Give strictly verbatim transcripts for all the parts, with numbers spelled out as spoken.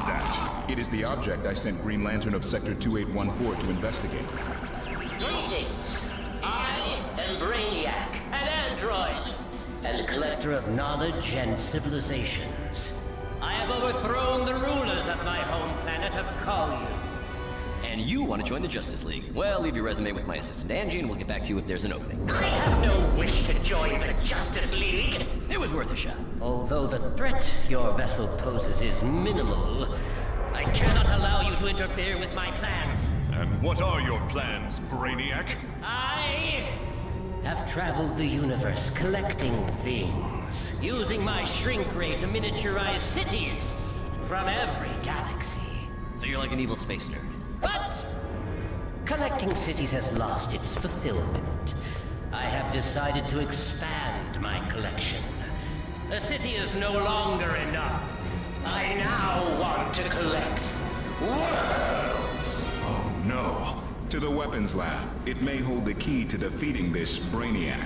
that? It is the object I sent Green Lantern of Sector two eight one four to investigate. Greetings. I am Brainiac, an android, and collector of knowledge and civilizations. I have overthrown the rulers of my home planet of Kolu. And you want to join the Justice League? Well, leave your resume with my assistant Angie, and we'll get back to you if there's an opening. I have no wish to join the Justice League. It was worth a shot. Although the threat your vessel poses is minimal, I cannot allow you to interfere with my plans. And what are your plans, Brainiac? I have traveled the universe collecting things, using my shrink ray to miniaturize cities from every galaxy. So you're like an evil space nerd. But collecting cities has lost its fulfillment. I have decided to expand my collection. A city is no longer enough. I now want to collect worlds. Oh no. To the weapons lab. It may hold the key to defeating this Brainiac.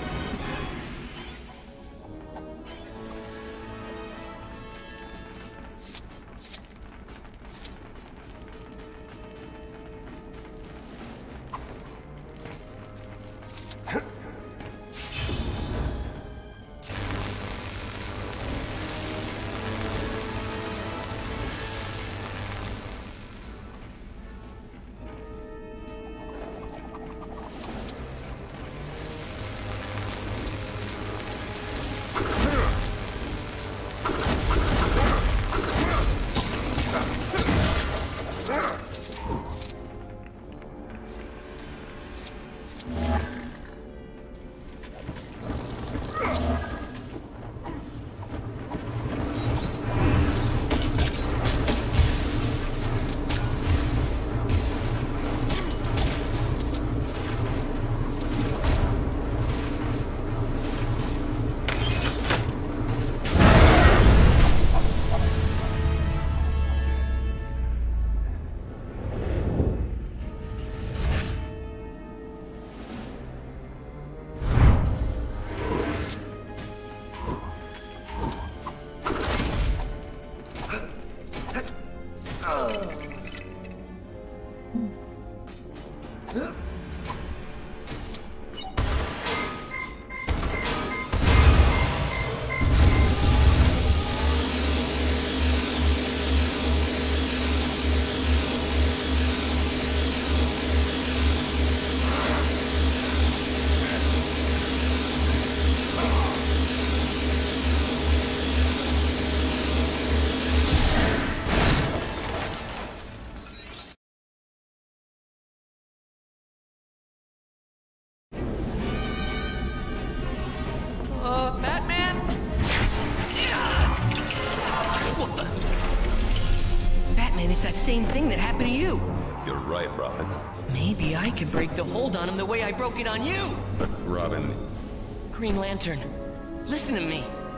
It's that same thing that happened to you. You're right, Robin. Maybe I could break the hold on him the way I broke it on you. But Robin... Green Lantern, listen to me.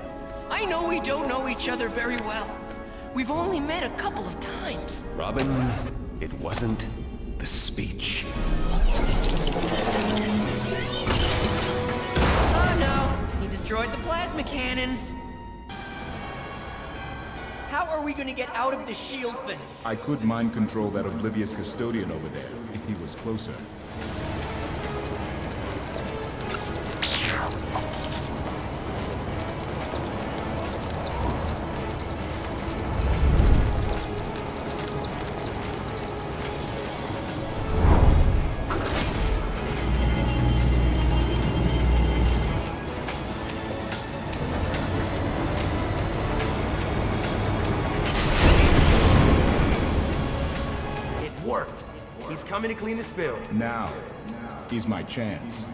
I know we don't know each other very well. We've only met a couple of times. Robin, it wasn't the speech. Oh no, he destroyed the plasma cannons. How are we gonna get out of this shield thing? I could mind control that oblivious custodian over there, if he was closer. He's coming to clean his bill. Now is my chance.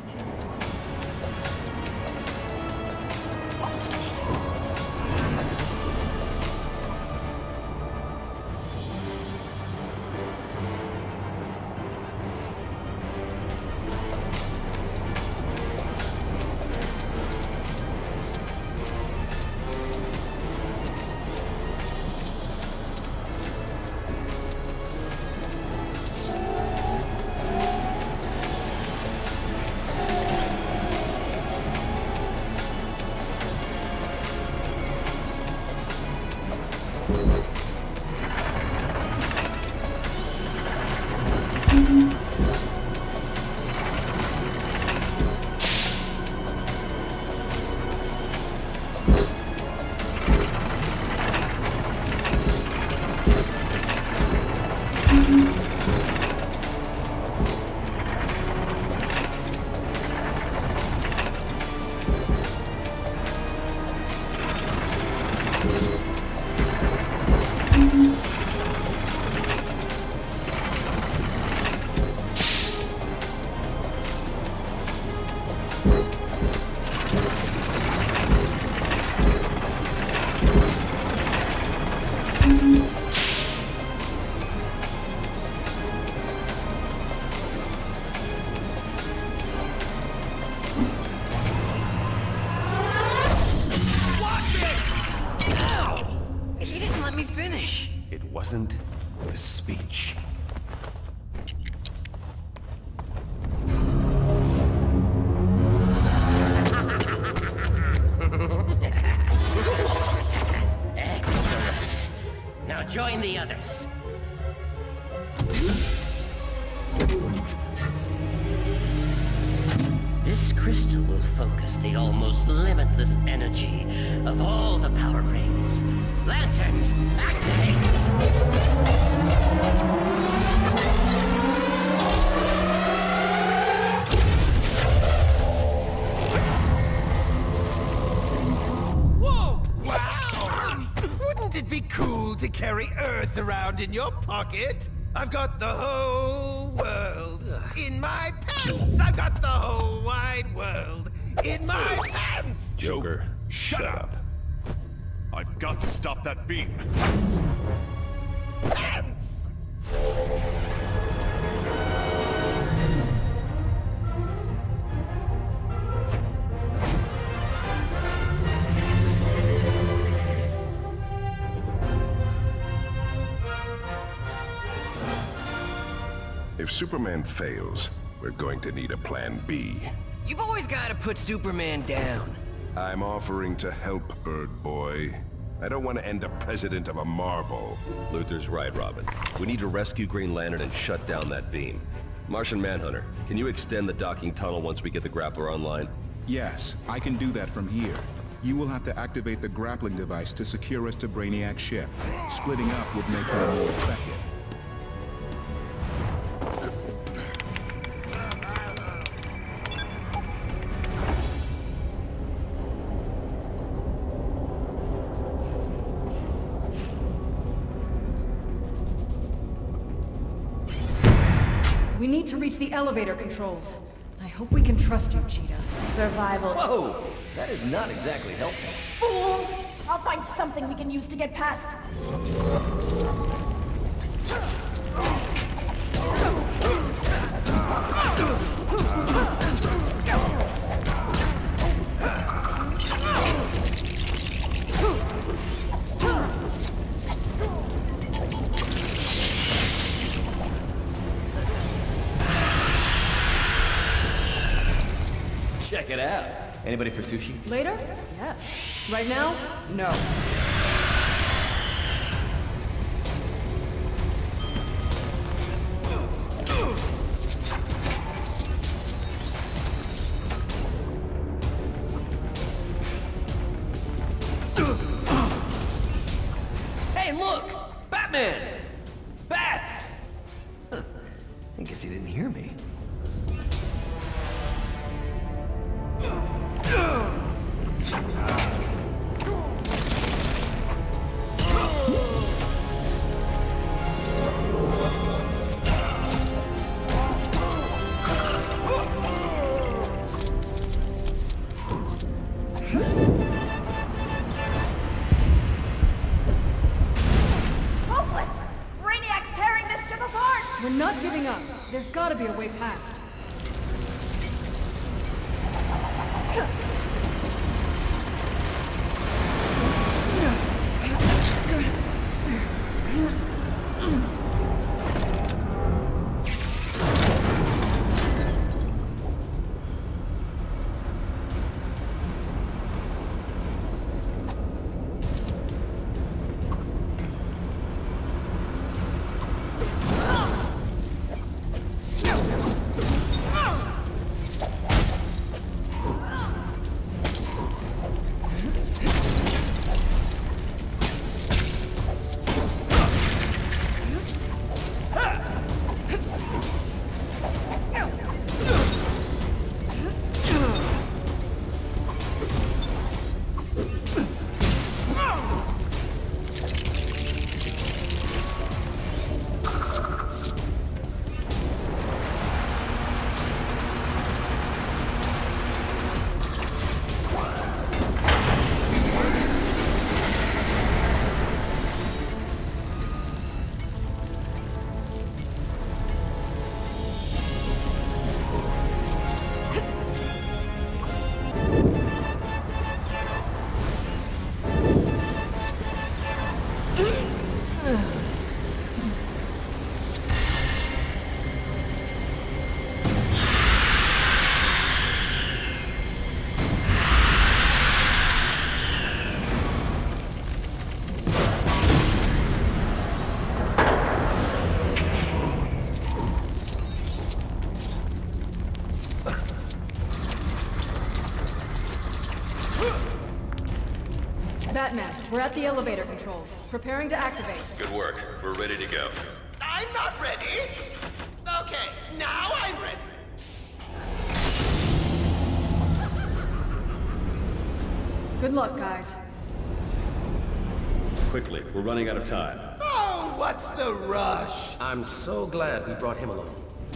wasn't the speech. Excellent. Now join the others. This crystal will focus the almost limitless energy of all the power rings. Lanterns, activate! Whoa! Wow! Wouldn't it be cool to carry Earth around in your pocket? I've got the whole world in my pants! I've got the whole wide world in my pants! Joker, shut up! I've got to stop that beam! Pants! If Superman fails, we're going to need a plan B. You've always got to put Superman down. I'm offering to help, Bird Boy. I don't want to end up president of a marble. Luthor's right, Robin. We need to rescue Green Lantern and shut down that beam. Martian Manhunter, can you extend the docking tunnel once we get the grappler online? Yes, I can do that from here. You will have to activate the grappling device to secure us to Brainiac's ship. Splitting up would make her more effective. We need to reach the elevator controls. I hope we can trust you, Cheetah. Survival. Whoa! That is not exactly helpful. Fools! I'll find something we can use to get past. Check it out. Anybody for sushi? Later? Yes. Right now? No. Hey, look! Batman! Bats! Huh. I guess he didn't hear me. Hopeless! Brainiac's tearing this ship apart! We're not giving up. There's gotta be a way past. Batman, we're at the elevator controls. Preparing to activate. Good work. We're ready to go. I'm not ready. Okay, now I'm ready. Good luck, guys. Quickly, we're running out of time. Oh, what's the rush? I'm so glad we brought him along.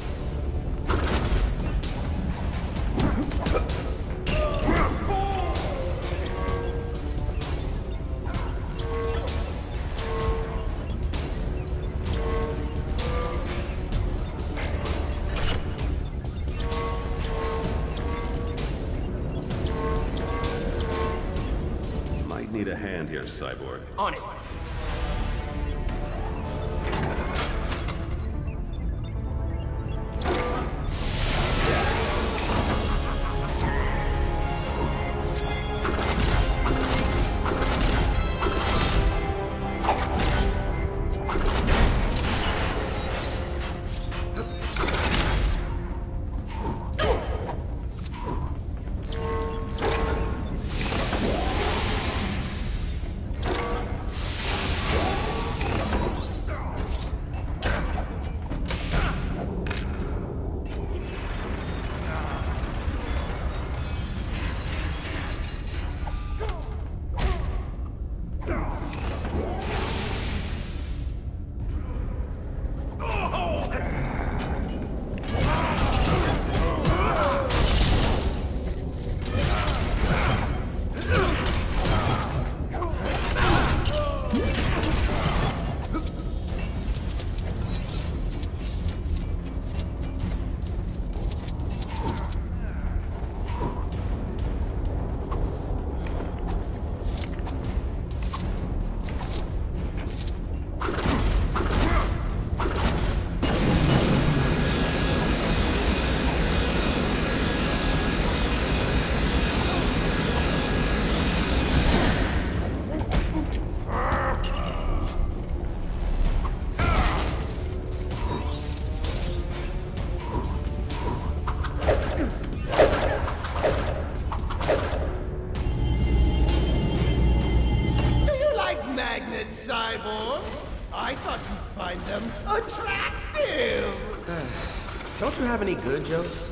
Need a hand here, Cyborg. On it. Cyborg. I thought you'd find them attractive. Don't you have any good jokes?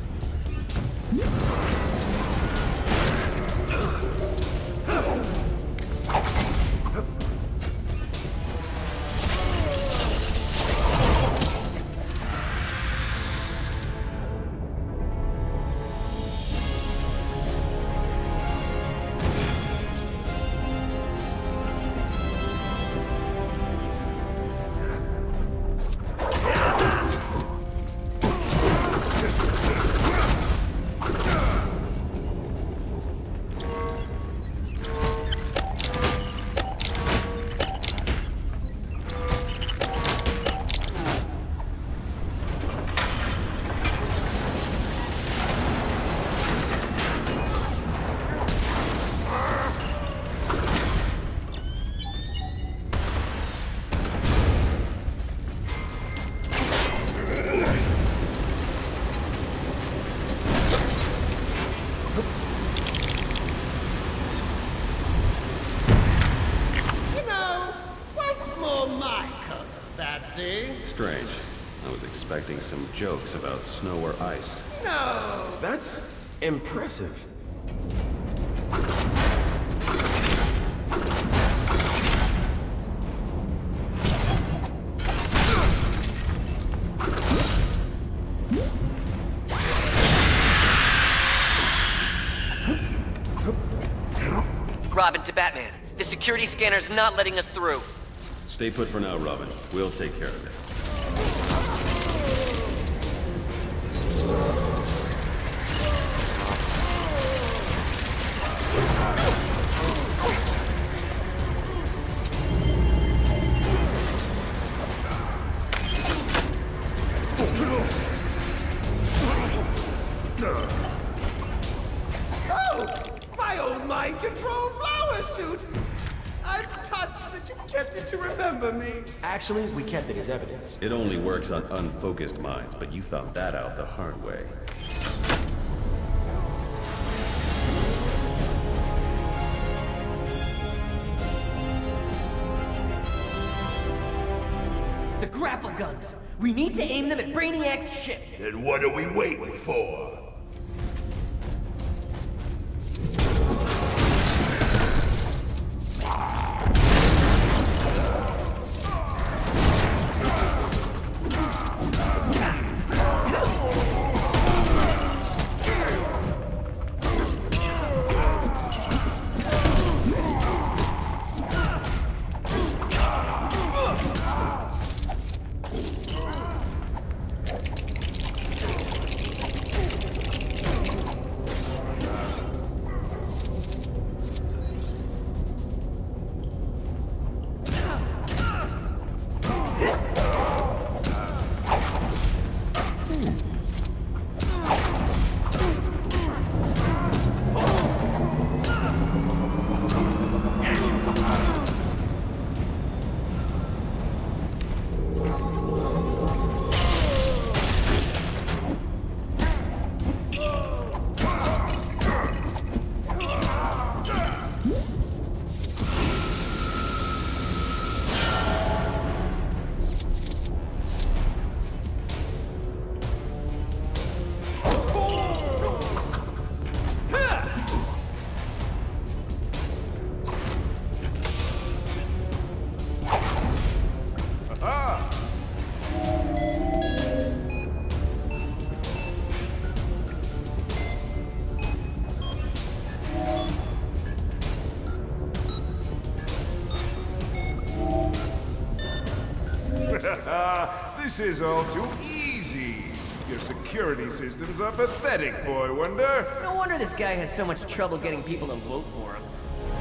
Strange. I was expecting some jokes about snow or ice. No! That's impressive. Robin to Batman. The security scanner's not letting us through. Stay put for now, Robin. We'll take care of it. Oh! My old mind control flower suit! I'm touched that you kept it to remember me. Actually, we kept it as evidence. It only works on unfocused minds, but you found that out the hard way. grapple guns. We need to aim them at Brainiac's ship. Then what are we waiting for? This is all too easy. Your security systems are pathetic, Boy Wonder. No wonder this guy has so much trouble getting people to vote for him.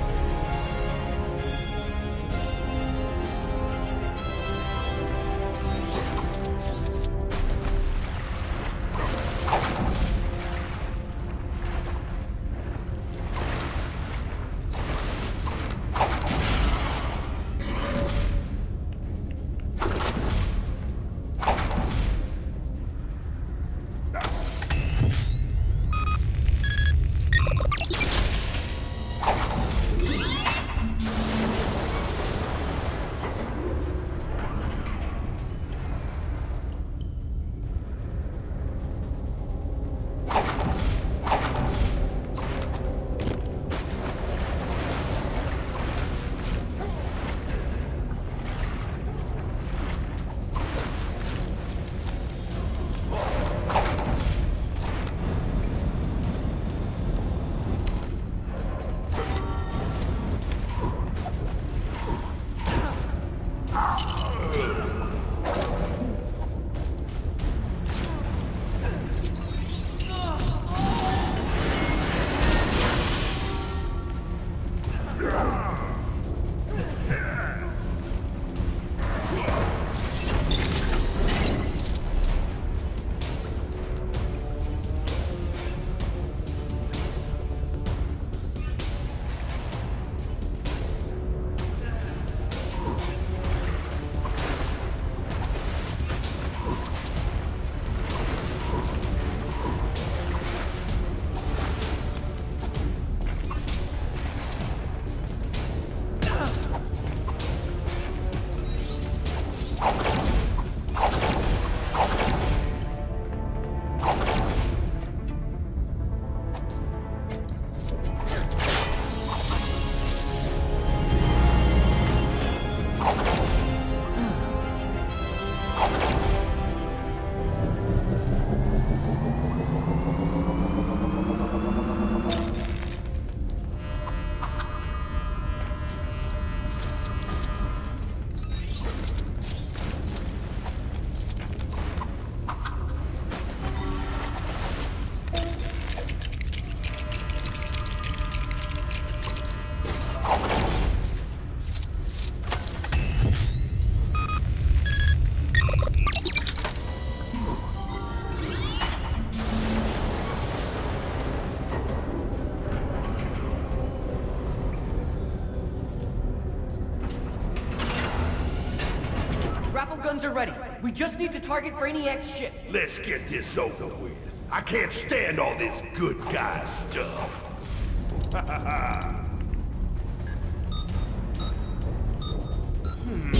Guns are ready. We just need to target Brainiac's ship. Let's get this over with. I can't stand all this good guy stuff. Ha ha ha. Hmm.